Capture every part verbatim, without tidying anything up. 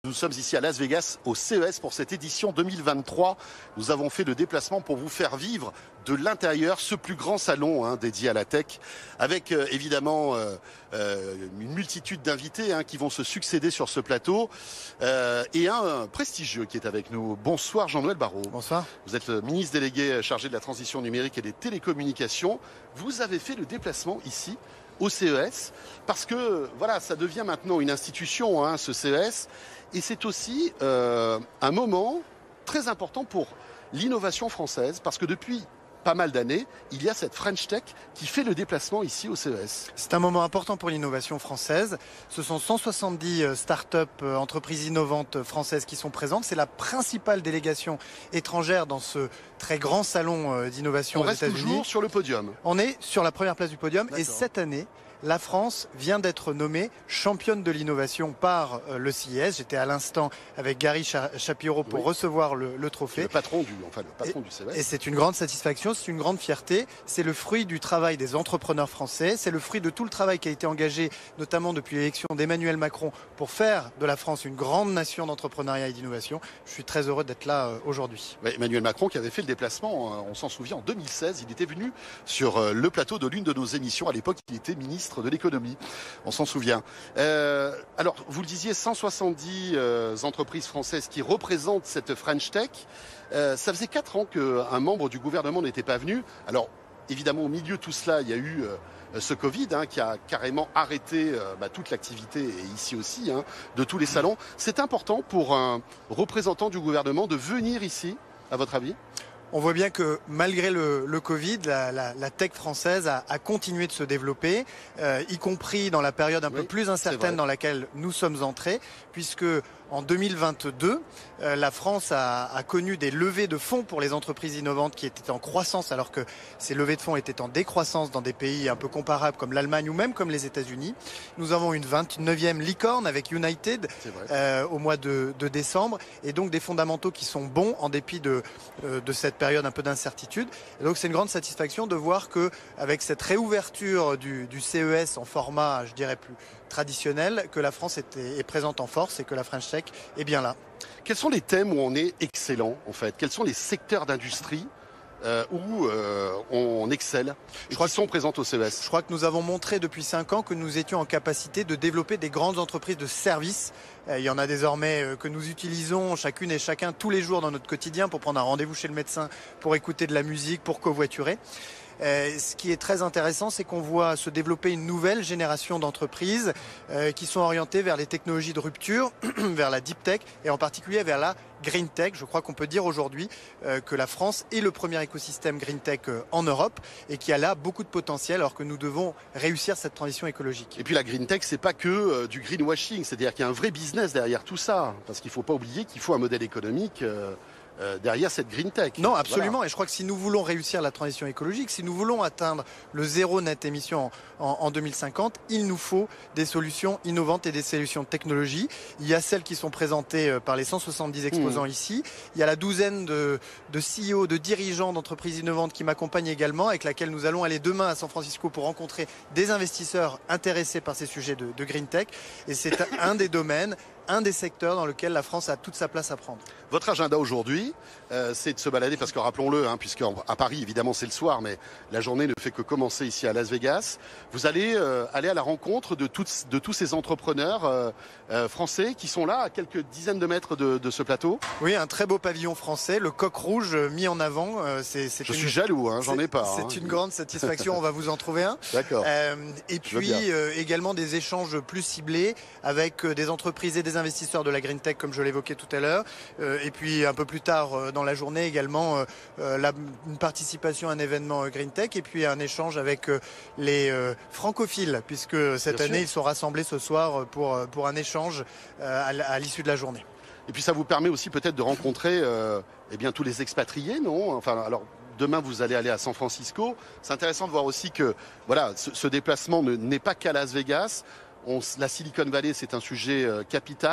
Nous sommes ici à Las Vegas au C E S pour cette édition deux mille vingt-trois. Nous avons fait le déplacement pour vous faire vivre de l'intérieur ce plus grand salon hein, dédié à la tech, avec euh, évidemment euh, euh, une multitude d'invités hein, qui vont se succéder sur ce plateau euh, et un, un prestigieux qui est avec nous. Bonsoir Jean-Noël Barrot. Bonsoir. Vous êtes le ministre délégué chargé de la transition numérique et des télécommunications. Vous avez fait le déplacement ici au C E S parce que voilà, ça devient maintenant une institution, hein, ce C E S. Et c'est aussi euh, un moment très important pour l'innovation française, parce que depuis pas mal d'années, il y a cette French Tech qui fait le déplacement ici au C E S. C'est un moment important pour l'innovation française. Ce sont cent soixante-dix start-up, entreprises innovantes françaises qui sont présentes. C'est la principale délégation étrangère dans ce très grand salon d'innovation aux États-Unis. On reste toujours sur le podium. On est sur la première place du podium. Et cette année, la France vient d'être nommée championne de l'innovation par le C I S. J'étais à l'instant avec Gary Shapiro pour oui. recevoir le, le trophée. Le patron du, enfin, le patron et, du C E S. Et c'est une grande satisfaction, c'est une grande fierté. C'est le fruit du travail des entrepreneurs français. C'est le fruit de tout le travail qui a été engagé, notamment depuis l'élection d'Emmanuel Macron, pour faire de la France une grande nation d'entrepreneuriat et d'innovation. Je suis très heureux d'être là euh, aujourd'hui. Ouais, Emmanuel Macron qui avait fait le déplacement, on s'en souvient, en deux mille seize. Il était venu sur le plateau de l'une de nos émissions. À l'époque, il était ministre de l'économie, on s'en souvient. Euh, alors, vous le disiez, cent soixante-dix euh, entreprises françaises qui représentent cette French Tech. Euh, ça faisait quatre ans qu'un membre du gouvernement n'était pas venu. Alors, évidemment, au milieu de tout cela, il y a eu euh, ce Covid hein, qui a carrément arrêté euh, bah, toute l'activité, et ici aussi, hein, de tous les salons. C'est important pour un représentant du gouvernement de venir ici, à votre avis ? On voit bien que malgré le, le Covid, la, la, la tech française a, a continué de se développer, euh, y compris dans la période un oui, peu plus incertaine dans laquelle nous sommes entrés, puisque en deux mille vingt-deux, euh, la France a, a connu des levées de fonds pour les entreprises innovantes qui étaient en croissance, alors que ces levées de fonds étaient en décroissance dans des pays un peu comparables comme l'Allemagne ou même comme les États-Unis. Nous avons une vingt-neuvième licorne avec United euh, au mois de, de décembre, et donc des fondamentaux qui sont bons en dépit de, euh, de cette période un peu d'incertitude. Et donc c'est une grande satisfaction de voir que avec cette réouverture du, du C E S en format, je dirais plus traditionnel, que la France était, est présente en force et que la French Tech est bien là. Quels sont les thèmes où on est excellent en fait? Quels sont les secteurs d'industrie Euh, où euh, on excelle, je crois, qui sont présentes au C E S? Je crois que nous avons montré depuis cinq ans que nous étions en capacité de développer des grandes entreprises de services. Il y en a désormais que nous utilisons chacune et chacun tous les jours dans notre quotidien pour prendre un rendez-vous chez le médecin, pour écouter de la musique, pour covoiturer. Euh, ce qui est très intéressant, c'est qu'on voit se développer une nouvelle génération d'entreprises euh, qui sont orientées vers les technologies de rupture, vers la deep tech et en particulier vers la green tech. Je crois qu'on peut dire aujourd'hui euh, que la France est le premier écosystème green tech euh, en Europe et qui a là beaucoup de potentiel, alors que nous devons réussir cette transition écologique. Et puis la green tech, c'est pas que euh, du greenwashing, c'est-à-dire qu'il y a un vrai business derrière tout ça, parce qu'il faut pas oublier qu'il faut un modèle économique euh... Euh, derrière cette green tech. Non, absolument. Voilà. Et je crois que si nous voulons réussir la transition écologique, si nous voulons atteindre le zéro net émission en, en deux mille cinquante, il nous faut des solutions innovantes et des solutions de technologie. Il y a celles qui sont présentées par les cent soixante-dix exposants mmh. ici. Il y a la douzaine de, de C E O, de dirigeants d'entreprises innovantes qui m'accompagnent également, avec laquelle nous allons aller demain à San Francisco pour rencontrer des investisseurs intéressés par ces sujets de, de green tech. Et c'est un des domaines, un des secteurs dans lequel la France a toute sa place à prendre. Votre agenda aujourd'hui, euh, c'est de se balader, parce que rappelons-le, hein, puisque à Paris, évidemment, c'est le soir, mais la journée ne fait que commencer ici à Las Vegas. Vous allez euh, aller à la rencontre de, toutes, de tous ces entrepreneurs euh, euh, français qui sont là, à quelques dizaines de mètres de, de ce plateau. Oui, un très beau pavillon français, le coq rouge mis en avant. Euh, c'est, c'est Je une... suis jaloux, hein, j'en ai pas. C'est hein. une grande satisfaction, on va vous en trouver un. D'accord. Euh, et puis euh, également des échanges plus ciblés avec euh, des entreprises et des investisseurs de la green tech, comme je l'évoquais tout à l'heure. Euh, et puis un peu plus tard euh, dans la journée également euh, la, une participation à un événement euh, green tech et puis un échange avec euh, les euh, francophiles, puisque cette Bien année sûr. Ils sont rassemblés ce soir pour, pour un échange euh, à, à l'issue de la journée. Et puis ça vous permet aussi peut-être de rencontrer euh, eh bien, tous les expatriés, non? Enfin, alors, demain, vous allez aller à San Francisco. C'est intéressant de voir aussi que voilà, ce, ce déplacement ne, n'est pas qu'à Las Vegas. On, la Silicon Valley, c'est un sujet euh, capital.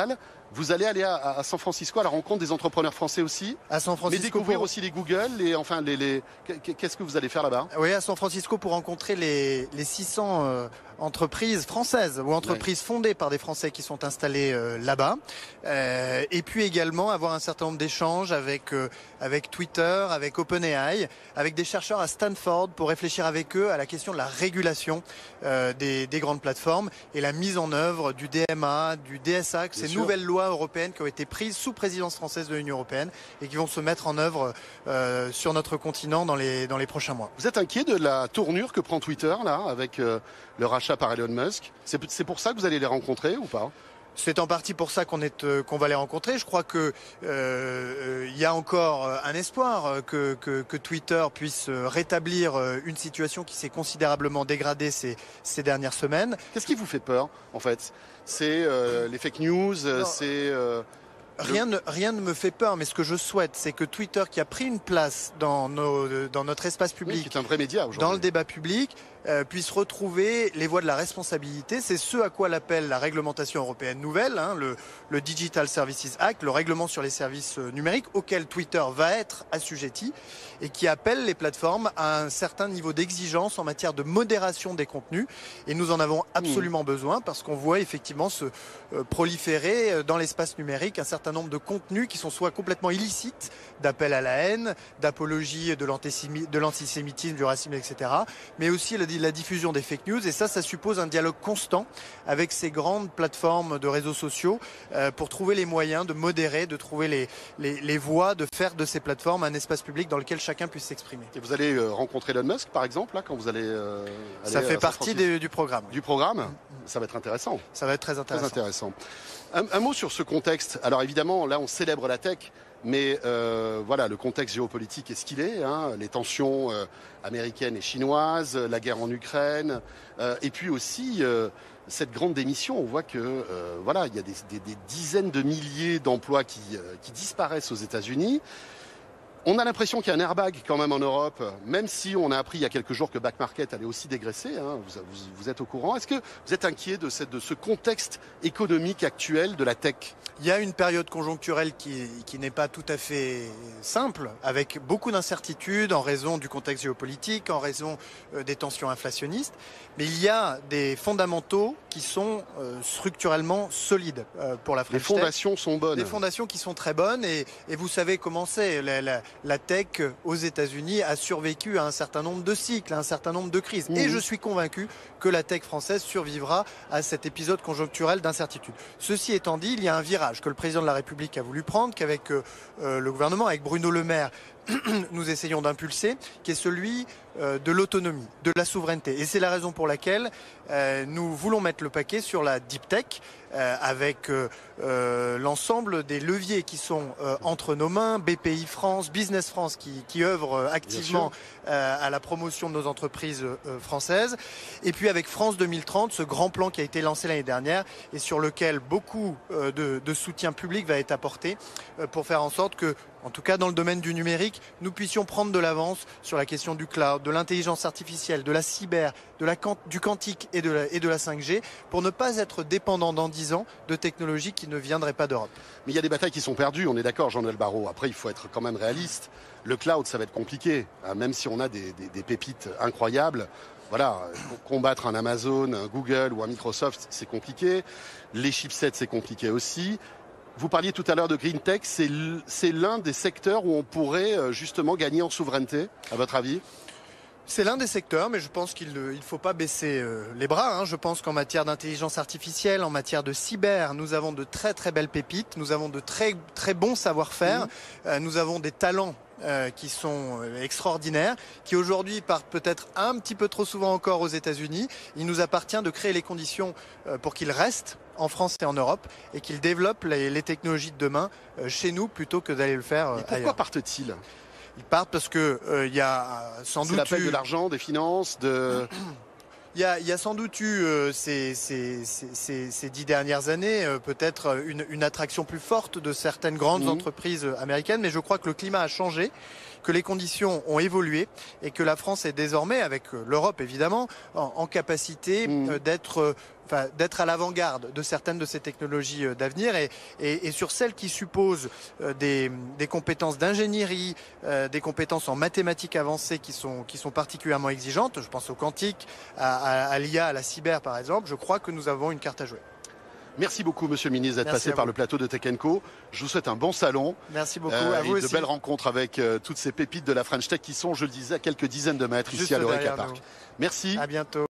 Vous allez aller à, à San Francisco à la rencontre des entrepreneurs français aussi, à San Francisco, mais découvrir pour... aussi les Google, et enfin les, les... qu'est-ce que vous allez faire là-bas? Oui, à San Francisco pour rencontrer les, les six cents euh, entreprises françaises ou entreprises ouais. fondées par des Français qui sont installés euh, là-bas, euh, et puis également avoir un certain nombre d'échanges avec euh, avec Twitter, avec OpenAI, avec des chercheurs à Stanford pour réfléchir avec eux à la question de la régulation euh, des, des grandes plateformes et la mise en œuvre du D M A, du D S A, ces nouvelles lois européennes qui ont été prises sous présidence française de l'Union européenne et qui vont se mettre en œuvre euh, sur notre continent dans les, dans les prochains mois. Vous êtes inquiet de la tournure que prend Twitter là, avec euh, le rachat par Elon Musk? C'est pour ça que vous allez les rencontrer ou pas? C'est en partie pour ça qu'on est euh, qu'on va les rencontrer. Je crois que euh, il y a encore un espoir que, que, que Twitter puisse rétablir une situation qui s'est considérablement dégradée ces, ces dernières semaines. Qu'est-ce qui vous fait peur en fait? C'est euh, les fake news, c'est euh, Rien ne, rien ne me fait peur, mais ce que je souhaite, c'est que Twitter, qui a pris une place dans, nos, dans notre espace public, oui, qui est un vrai média aujourd'hui, dans le débat public, euh, puisse retrouver les voies de la responsabilité. C'est ce à quoi l'appelle la réglementation européenne nouvelle, hein, le, le Digital Services Act, le règlement sur les services numériques, auquel Twitter va être assujetti, et qui appelle les plateformes à un certain niveau d'exigence en matière de modération des contenus. Et nous en avons absolument mmh. besoin, parce qu'on voit effectivement se euh, proliférer dans l'espace numérique un certain nombre de contenus qui sont soit complètement illicites, d'appel à la haine, d'apologie de l'antisémitisme, du racisme, et cetera, mais aussi la, la diffusion des fake news. Et ça, ça suppose un dialogue constant avec ces grandes plateformes de réseaux sociaux euh, pour trouver les moyens de modérer, de trouver les, les, les voies, de faire de ces plateformes un espace public dans lequel chacun puisse s'exprimer. Et vous allez euh, rencontrer Elon Musk, par exemple, là, quand vous allez... Euh, aller ça fait partie des, du programme. Du programme mmh. Ça va être intéressant. Ça va être très intéressant. Très intéressant. Un, un mot sur ce contexte. Alors évidemment, là, on célèbre la tech, mais euh, voilà, le contexte géopolitique est ce qu'il est. Hein, les tensions euh, américaines et chinoises, la guerre en Ukraine, euh, et puis aussi euh, cette grande démission. On voit que euh, voilà, il y a des, des, des dizaines de milliers d'emplois qui, euh, qui disparaissent aux États-Unis. On a l'impression qu'il y a un airbag quand même en Europe, même si on a appris il y a quelques jours que Back Market allait aussi dégraisser. Hein, vous, vous, vous êtes au courant. Est-ce que vous êtes inquiet de, cette, de ce contexte économique actuel de la tech? Il y a une période conjoncturelle qui, qui n'est pas tout à fait simple, avec beaucoup d'incertitudes en raison du contexte géopolitique, en raison euh, des tensions inflationnistes. Mais il y a des fondamentaux qui sont euh, structurellement solides euh, pour la French Tech. Les fondations sont bonnes. Des fondations qui sont très bonnes et, et vous savez comment c'est. La, la, la tech aux États-Unis a survécu à un certain nombre de cycles, à un certain nombre de crises. Mmh. Et je suis convaincu que la tech française survivra à cet épisode conjoncturel d'incertitude. Ceci étant dit, il y a un virage que le président de la République a voulu prendre, qu'avec euh, le gouvernement, avec Bruno Le Maire, nous essayons d'impulser, qui est celui euh, de l'autonomie, de la souveraineté. Et c'est la raison pour laquelle euh, nous voulons mettre le paquet sur la deep tech, euh, avec euh, euh, l'ensemble des leviers qui sont euh, entre nos mains, B P I France, Business France, qui, qui œuvrent activement euh, à la promotion de nos entreprises euh, françaises. Et puis avec France deux mille trente, ce grand plan qui a été lancé l'année dernière et sur lequel beaucoup euh, de, de soutien public va être apporté euh, pour faire en sorte que, en tout cas dans le domaine du numérique, nous puissions prendre de l'avance sur la question du cloud, de l'intelligence artificielle, de la cyber, de la, du quantique et de, la, et de la cinq G, pour ne pas être dépendant dans dix ans de technologies qui ne viendraient pas d'Europe. Mais il y a des batailles qui sont perdues, on est d'accord, Jean-Noël Barrot. Après, il faut être quand même réaliste. Le cloud, ça va être compliqué, hein, même si on a des, des, des pépites incroyables. Voilà, combattre un Amazon, un Google ou un Microsoft, c'est compliqué. Les chipsets, c'est compliqué aussi. Vous parliez tout à l'heure de Green Tech, c'est l'un des secteurs où on pourrait justement gagner en souveraineté, à votre avis ? C'est l'un des secteurs, mais je pense qu'il ne faut pas baisser euh, les bras. Hein. Je pense qu'en matière d'intelligence artificielle, en matière de cyber, nous avons de très très belles pépites, nous avons de très très bons savoir-faire, mmh. euh, nous avons des talents Euh, qui sont euh, extraordinaires, qui aujourd'hui partent peut-être un petit peu trop souvent encore aux États-Unis. Il nous appartient de créer les conditions euh, pour qu'ils restent en France et en Europe et qu'ils développent les, les technologies de demain euh, chez nous plutôt que d'aller le faire euh, et pourquoi ailleurs. partent-ils ? Ils partent parce que il euh, y a sans doute l'appel eu... de l'argent, des finances, de... Il y, a, il y a sans doute eu euh, ces, ces, ces, ces dix dernières années euh, peut-être une, une attraction plus forte de certaines grandes mmh. entreprises américaines, mais je crois que le climat a changé, que les conditions ont évolué et que la France est désormais, avec l'Europe évidemment, en, en capacité mmh. euh, d'être enfin, d'être à l'avant-garde de certaines de ces technologies d'avenir et, et, et sur celles qui supposent des, des compétences d'ingénierie, euh, des compétences en mathématiques avancées qui sont, qui sont particulièrement exigeantes. Je pense au quantique, à, à, à l'I A, à la cyber par exemple. Je crois que nous avons une carte à jouer. Merci beaucoup, Monsieur le Ministre, d'être passé par le plateau de Tech and Co. Je vous souhaite un bon salon. Merci beaucoup. Euh, à vous et aussi. de belles rencontres avec euh, toutes ces pépites de la French Tech qui sont, je le disais, à quelques dizaines de mètres Juste ici à l'Eureka derrière Park. nous. Merci. À bientôt.